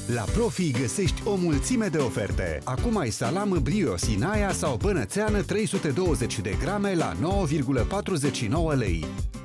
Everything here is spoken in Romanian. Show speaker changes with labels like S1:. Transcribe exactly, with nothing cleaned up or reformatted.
S1: La Profi găsești o mulțime de oferte. Acum ai salam Brio Sinaia sau bănățeană trei sute douăzeci de grame la nouă virgulă patruzeci și nouă lei.